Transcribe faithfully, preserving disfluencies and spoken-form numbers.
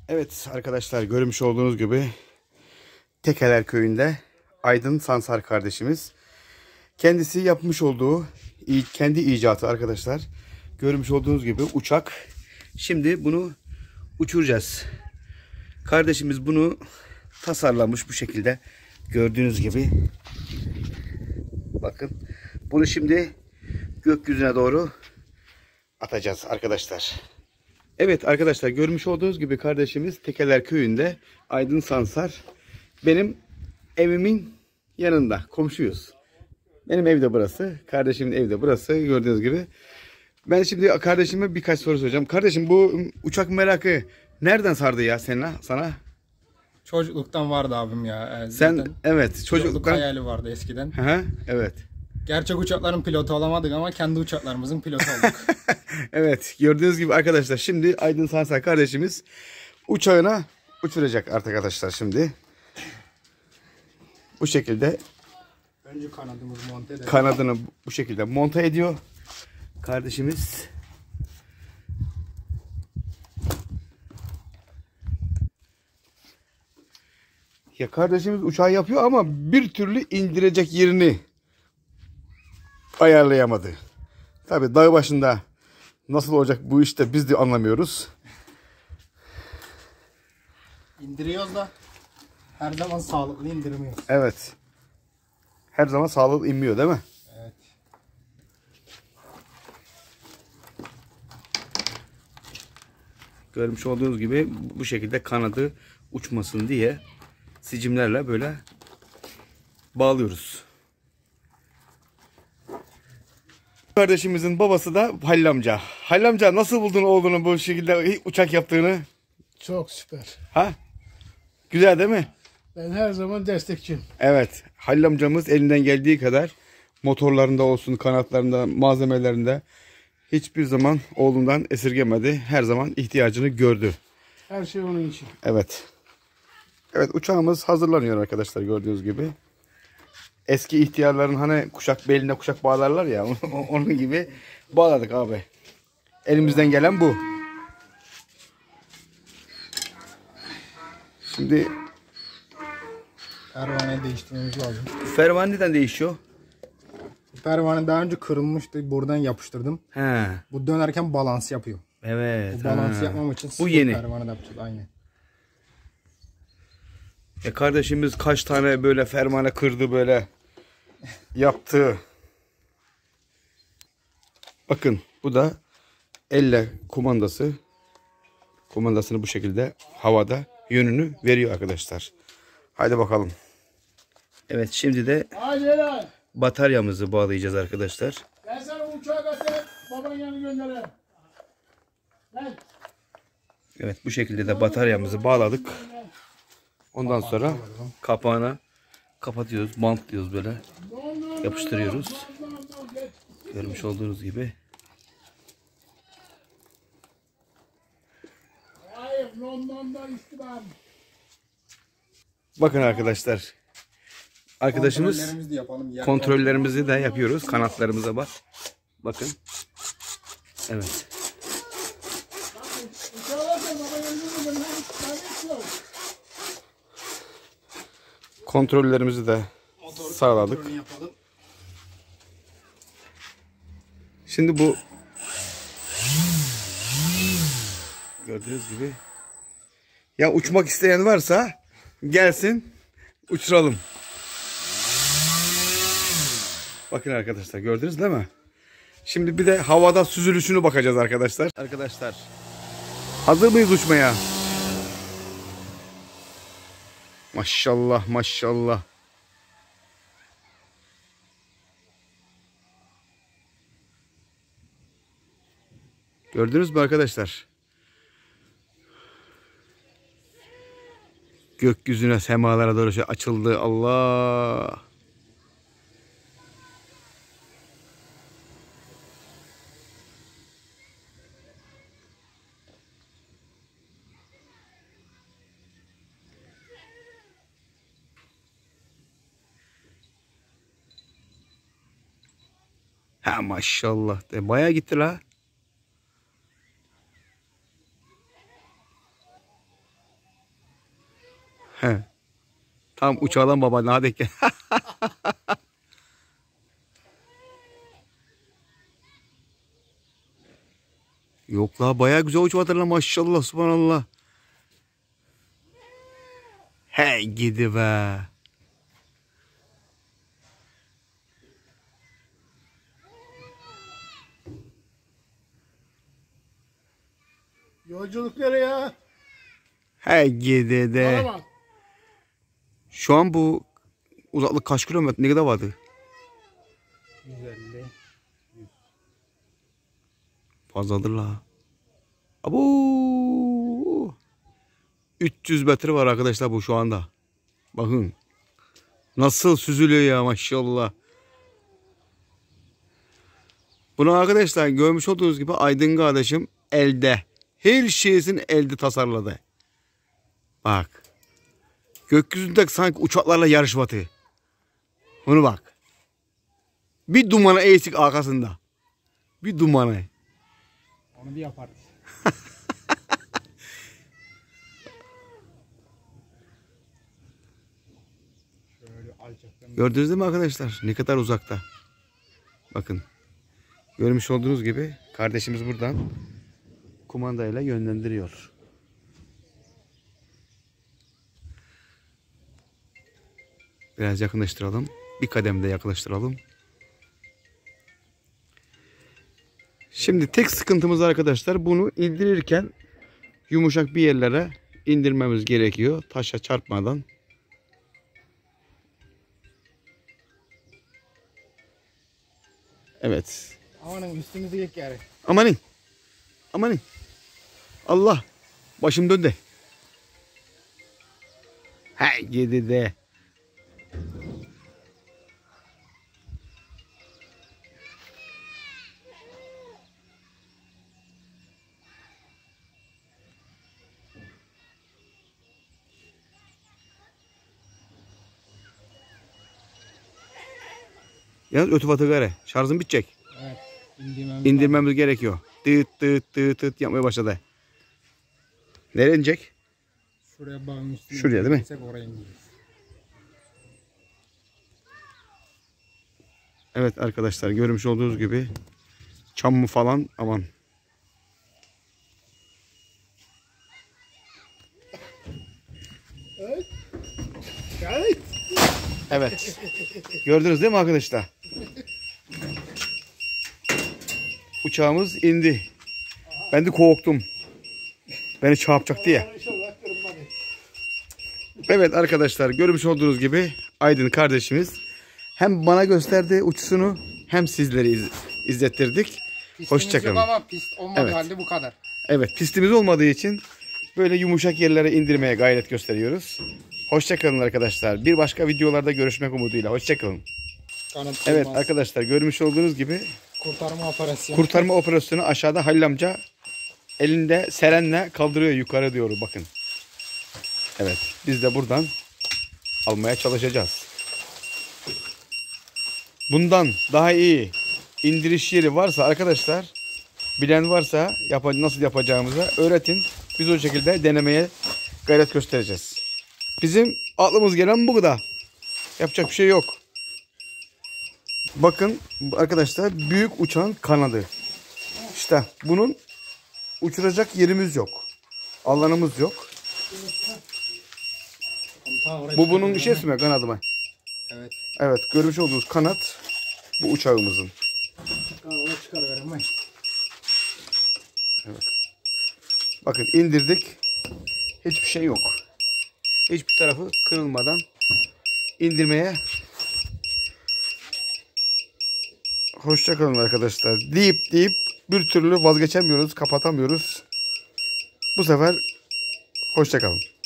Evet arkadaşlar, görmüş olduğunuz gibi Tekeler köyünde Aydın Sansar kardeşimiz kendisi yapmış olduğu kendi icatı arkadaşlar. Görmüş olduğunuz gibi uçak. Şimdi bunu uçuracağız. Kardeşimiz bunu tasarlamış bu şekilde. Gördüğünüz gibi. Bakın. Bunu şimdi gökyüzüne doğru atacağız arkadaşlar. Evet arkadaşlar, görmüş olduğunuz gibi kardeşimiz Tekeler köyünde Aydın Sansar. Benim evimin yanında komşuyuz. Benim ev de burası. Kardeşimin evi de burası. Gördüğünüz gibi. Ben şimdi kardeşime birkaç soru soracağım. Kardeşim, bu uçak merakı nereden sardı ya seninle, sana? Çocukluktan vardı abim ya. Ee, Sen evet çocukluktan hayali vardı eskiden. Hı, evet. Gerçek uçakların pilotu olamadık ama kendi uçaklarımızın pilotu olduk. Evet, gördüğünüz gibi arkadaşlar, şimdi Aydın Sansar kardeşimiz uçağına uçuracak artık arkadaşlar şimdi. Bu şekilde önce kanadımızı monte edelim. Kanadını bu şekilde monte ediyor kardeşimiz. Ya kardeşimiz uçağı yapıyor ama bir türlü indirecek yerini ayarlayamadı. Tabii dağ başında nasıl olacak bu işte biz de anlamıyoruz. İndiriyoruz da her zaman sağlıklı indirmiyoruz. Evet. Her zaman sağlıklı inmiyor değil mi? Evet. Görmüş olduğunuz gibi bu şekilde kanadı uçmasın diye sicimlerle böyle bağlıyoruz. Kardeşimizin babası da Halil amca. Halil amca, nasıl buldun oğlunu bu şekilde uçak yaptığını? Çok süper. Ha? Güzel değil mi? Ben her zaman destekçiyim. Evet. Halil amcamız elinden geldiği kadar motorlarında olsun, kanatlarında, malzemelerinde hiçbir zaman oğlundan esirgemedi. Her zaman ihtiyacını gördü. Her şey onun için. Evet. Evet, uçağımız hazırlanıyor arkadaşlar, gördüğünüz gibi. Eski ihtiyarların hani kuşak beline kuşak bağlarlar ya, onun gibi bağladık abi. Elimizden gelen bu. Şimdi pervaneyi değiştirmemiz lazım. Ferman neden değişiyor? Pervane daha önce kırılmıştı. Buradan yapıştırdım. He. Bu dönerken balans yapıyor. Evet. Bu balansı ha. yapmam için bu yeni. pervane de yapacağız. Aynen. E kardeşimiz kaç tane böyle fermane kırdı, böyle yaptı. Bakın, bu da elle kumandası. Kumandasını bu şekilde havada yönünü veriyor arkadaşlar. Haydi bakalım. Evet, şimdi de bataryamızı bağlayacağız arkadaşlar. Ben sana uçağa götür, baban yanı gönderelim. Gel. Evet, bu şekilde de bataryamızı bağladık. Ondan sonra kapağına kapatıyoruz, bantlıyoruz, böyle yapıştırıyoruz. Görmüş olduğunuz gibi. Bakın arkadaşlar. Arkadaşımız Kontrollerimizi de yapalım. Yer kontrollerimizi de yapıyoruz. Kanatlarımıza bak. Bakın. Evet. Kontrollerimizi de sağladık. Şimdi bu gördüğünüz gibi, ya uçmak isteyen varsa gelsin, uçuralım. Bakın arkadaşlar, gördünüz değil mi? Şimdi bir de havada süzülüşünü bakacağız arkadaşlar. Arkadaşlar, hazır mıyız uçmaya? Maşallah maşallah. Gördünüz mü arkadaşlar? Gökyüzüne, semalara doğru şey açıldı. Allah. Ha maşallah. De, bayağı gitti la. He. Tam uçağdan baba ne hadi. Yok la bayağı güzel uçmadır la maşallah subhanallah. Hey gidi be. Yolculuk nereye? Hey gidi de. Bana bak. Şu an bu uzaklık kaç kilometre ne kadar vardı? yüz elli. Fazladır la. Abo. üç yüz metre var arkadaşlar bu şu anda. Bakın. Nasıl süzülüyor ya maşallah. Bunu arkadaşlar görmüş olduğunuz gibi Aydın kardeşim elde. Her şeysini elde tasarladı. Bak. Gökyüzünde sanki uçaklarla yarışmadı. Bunu bak. Bir dumanı eksik arkasında. Bir dumanı. Onu bir yaparız. Şöyle alçaktan. Gördünüz değil mi arkadaşlar? Ne kadar uzakta. Bakın. Görmüş olduğunuz gibi kardeşimiz buradan kumandayla yönlendiriyor. Biraz yakınlaştıralım. Bir kadem de yaklaştıralım. Şimdi tek sıkıntımız arkadaşlar bunu indirirken yumuşak bir yerlere indirmemiz gerekiyor. Taşa çarpmadan. Evet. Amanın üstümüzü yek yani. Amanin. Amanin. Allah. Başım döndü. Hey gidi de. Yalnız ötü batı gare. Şarjım bitecek. Evet. İndirmemiz İndirmemiz gerekiyor. Tıt tıt tıt tıt yapmaya başladı. Nereye inecek? Şuraya bağın üstüne. Şuraya değil mi? Oraya indiririz. Evet arkadaşlar görmüş olduğunuz gibi çam mı falan aman. Evet. Evet. Evet. Gördünüz değil mi arkadaşlar? Uçağımız indi. Ben de korktum. Beni çarpacaktı ya. İnşallah kırılmadı. Evet arkadaşlar görmüş olduğunuz gibi Aydın kardeşimiz hem bana gösterdi uçuşunu hem sizleri iz izlettirdik. Pistimiz Hoşçakalın. yok ama pist olmadığı Evet. halde bu kadar. Evet pistimiz olmadığı için böyle yumuşak yerlere indirmeye gayret gösteriyoruz. Hoşçakalın arkadaşlar. Bir başka videolarda görüşmek umuduyla. Hoşçakalın. Kanat Evet olmaz. arkadaşlar görmüş olduğunuz gibi Kurtarma operasyonu. kurtarma operasyonu aşağıda Halil amca elinde serenle kaldırıyor yukarı diyor bakın. Evet biz de buradan almaya çalışacağız. Bundan daha iyi indiriş yeri varsa arkadaşlar bilen varsa yap nasıl yapacağımızı öğretin. Biz o şekilde denemeye gayret göstereceğiz. Bizim aklımız gelen bu kadar. Yapacak bir şey yok. Bakın arkadaşlar büyük uçağın kanadı. İşte bunun uçuracak yerimiz yok. Alanımız yok. Ta oraya Bu bunun çıkarıyorum şeysi mi kanadı mı? Evet. Evet görmüş olduğunuz kanat bu uçağımızın. Ta oraya çıkarıyorum ben. Bakın indirdik. Hiçbir şey yok. Hiçbir tarafı kırılmadan indirmeye hoşça kalın arkadaşlar. Deyip deyip bir türlü vazgeçemiyoruz, kapatamıyoruz. Bu sefer hoşça kalın.